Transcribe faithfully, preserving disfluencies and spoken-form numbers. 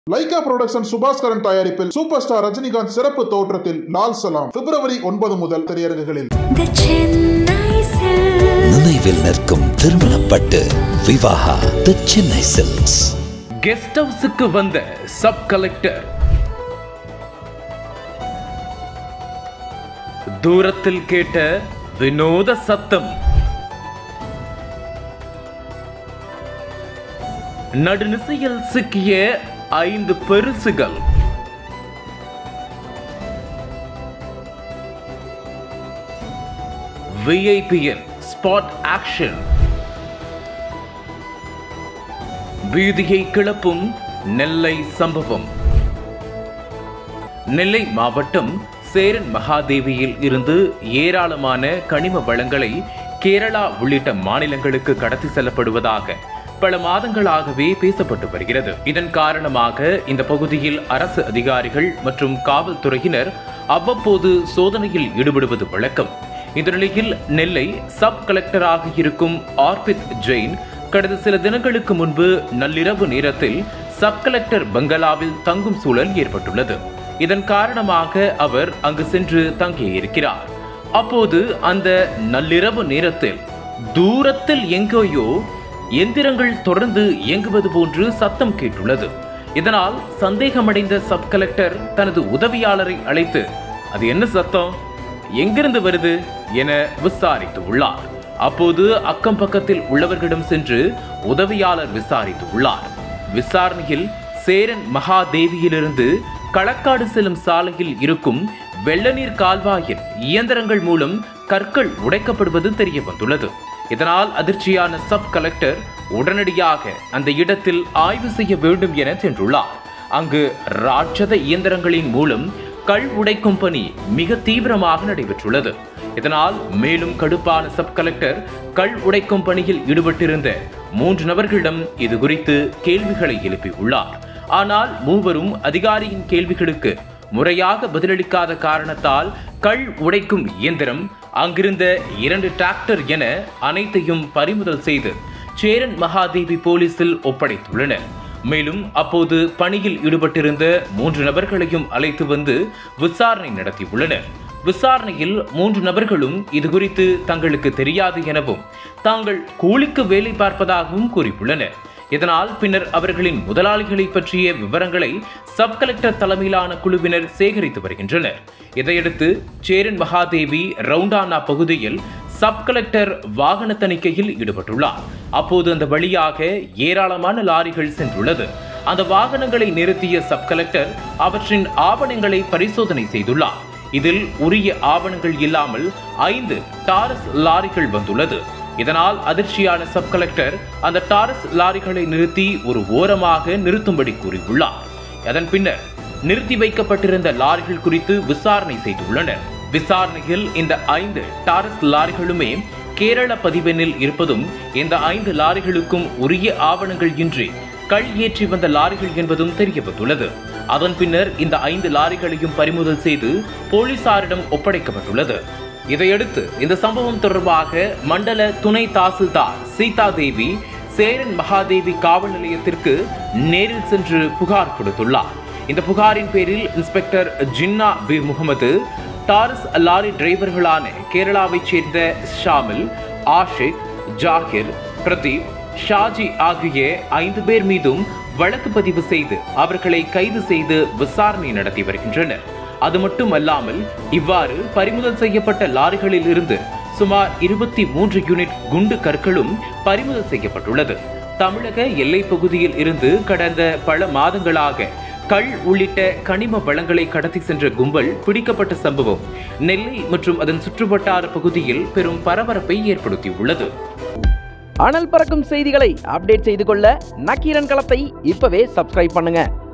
Lyca production Subaskaran தயாரிப்பில் super star Rajinikanth சிறப்பு தோற்றத்தில் லால் சலாம் பிப்ரவரி ஒன்பது முதல் திரையரங்குகளில். நினைவில் நிற்கும் திருமணப்பட்டு Vivaha the Chennai silks. Guest ஹவுஸுக்கு வந்த சப் கலெக்டர் தூரத்தில் கேட்ட வினோத சத்தம். நடுநிசையில் சிக்கிய ஐந்து பரிசுகள். விஐபியின் ஸ்பாட் ஆக்ஷன். பீதியை கிளப்பும் நெல்லை சம்பவம். நெல்லை மாவட்டம் சேரன் மகாதேவியில் இருந்து ஏராளமான கனிம வளங்களை கேரளா உள்ளிட்ட மாநிலங்களுக்கு கடத்தி செல்லப்படுவதாக பல மாதங்களாகவே பேசப்பட்டு வருகிறது. இதன் காரணமாக இந்த பகுதியில் அரசு அதிகாரிகள் மற்றும் காவல்துறையினர் அவ்வப்போது சோதனையில் ஈடுபடுவது வழக்கம். இந்த நிலையில் நெல்லை சப் கலெக்டராக இருக்கும் ஆர்பித் ஜெயின் கடந்த சில தினங்களுக்கு முன்பு நள்ளிரவு நேரத்தில் சப் கலெக்டர் பங்களாவில் தங்கும் சூழல் ஏற்பட்டுள்ளது. இதன் காரணமாக அவர் அங்கு சென்று தங்கியிருக்கிறார். அப்போது அந்த நள்ளிரவு நேரத்தில் தூரத்தில் எங்கேயோ எந்திரங்கள் தொடர்ந்து இயங்குவது போன்று சத்தம் கேட்டுள்ளது. இதனால் சந்தேகமடைந்த சப் கலெக்டர் தனது உதவியாளரை அழைத்து அது என்ன சத்தம், எங்கிருந்து வருது என விசாரித்து உள்ளார். அப்போது அக்கம் பக்கத்தில் உள்ளவர்களிடம் சென்று உதவியாளர் விசாரித்து உள்ளார். விசாரணையில் சேரன் மகாதேவியிலிருந்து களக்காடு செல்லும் சாலையில் இருக்கும் வெள்ளநீர் கால்வாயில் இயந்திரங்கள் மூலம் கற்கள் உடைக்கப்படுவது தெரிய வந்துள்ளது. இதனால் அதிர்ச்சியான சப் கலெக்டர் உடனடியாக அந்த இடத்தில் ஆய்வு செய்ய வேண்டும் என சென்றுள்ளார். அங்கு ராட்சத இயந்திரங்களின் மூலம் கல் உடைக்கும் பணி மிக தீவிரமாக நடைபெற்றுள்ளது. இதனால் மேலும் கடுப்பான சப் கலெக்டர் கல் உடைக்கும் பணியில் ஈடுபட்டிருந்த மூன்று நபர்களிடம் இது குறித்து கேள்விகளை எழுப்பியுள்ளார். ஆனால் மூவரும் அதிகாரியின் கேள்விகளுக்கு முறையாக பதிலளிக்காத காரணத்தால் கல் உடைக்கும் இயந்திரம், அங்கிருந்த இரண்டு டிராக்டர் என அனைத்தையும் பறிமுதல் செய்து சேரன் மகாதேவி போலீசில் ஒப்படைத்துள்ளனர். மேலும் அப்போது பணியில் ஈடுபட்டிருந்த மூன்று நபர்களையும் அழைத்து வந்து விசாரணை நடத்தியுள்ளனர். விசாரணையில் மூன்று நபர்களும் இதுகுறித்து தங்களுக்கு தெரியாது எனவும் தாங்கள் கூலிக்கு வேலை பார்ப்பதாகவும் கூறியுள்ளனர். இதனால் பின்னர் அவர்களின் முதலாளிகளை பற்றிய விவரங்களை சப் கலெக்டர் தலைமையிலான குழுவினர் சேகரித்து வருகின்றனர். இதையடுத்து சேரன் மகாதேவி ரவுண்டானா பகுதியில் சப் கலெக்டர் வாகன தணிக்கையில் ஈடுபட்டுள்ளார். அப்போது அந்த வழியாக ஏராளமான லாரிகள் சென்றுள்ளது. அந்த வாகனங்களை நிறுத்திய சப் கலெக்டர் அவற்றின் ஆவணங்களை பரிசோதனை செய்துள்ளார். இதில் உரிய ஆவணங்கள் இல்லாமல் ஐந்து டாரஸ் லாரிகள் வந்துள்ளது. இதனால் அதிர்ச்சியான சப் கலெக்டர் அந்த டாரஸ் லாரிகளை நிறுத்தி ஒரு ஓரமாக நிறுத்தும்படி கூறியுள்ளார். அதன் பின்னர் நிறுத்தி வைக்கப்பட்டிருந்த லாரிகள் குறித்து விசாரணை செய்துள்ளனர். விசாரணையில் இந்த ஐந்து டாரஸ் லாரிகளுமே கேரள பதிவெண்ணில் இருப்பதும் இந்த ஐந்து லாரிகளுக்கும் உரிய ஆவணங்கள் இன்றி கள் ஏற்றி வந்த லாரிகள் என்பதும் தெரியப்பட்டுள்ளது. அதன் பின்னர் இந்த ஐந்து லாரிகளையும் பறிமுதல் செய்து போலீசாரிடம் ஒப்படைக்கப்பட்டுள்ளது. இதையடுத்து இந்த சம்பவம் தொடர்பாக மண்டல துணை தாசில்தார் சீதா தேவி சேரன் மகாதேவி காவல் நிலையத்திற்கு நேரில் சென்று புகார் கொடுத்துள்ளார். இந்த புகாரின் பேரில் inspector Jinna P Mohammed, Taurus lorry டிரைவர்களான கேரளாவைச் சேர்ந்த ஷாமில், ஆஷிக், ஜாகிர், பிரதீப், ஷாஜி ஆகிய ஐந்து பேர் மீதும் வழக்கு பதிவு செய்து அவர்களை கைது செய்து விசாரணை நடத்தி வருகின்றனர். அது மட்டுமல்லாமல் இவ்வாறு பறிமுதல் செய்யப்பட்ட லாரிகளில் இருந்து சுமார் இருபத்தி மூன்று யூனிட் குண்டு கற்களும் பறிமுதல் செய்யப்பட்டுள்ளது. தமிழக எல்லை பகுதியில் இருந்து கடந்த பல மாதங்களாக கள் உள்ளிட்ட கனிம வளங்களை கடத்தி சென்ற கும்பல் பிடிக்கப்பட்ட சம்பவம் நெல்லை மற்றும் அதன் சுற்றுவட்டார பகுதியில் பெரும் பரபரப்பை ஏற்படுத்தியுள்ளது. அனல் பறக்கும் செய்திகளை அப்டேட் செய்து கொள்ள நக்கீரன் களத்தை இப்பவே சப்ஸ்கிரைப் பண்ணுங்க.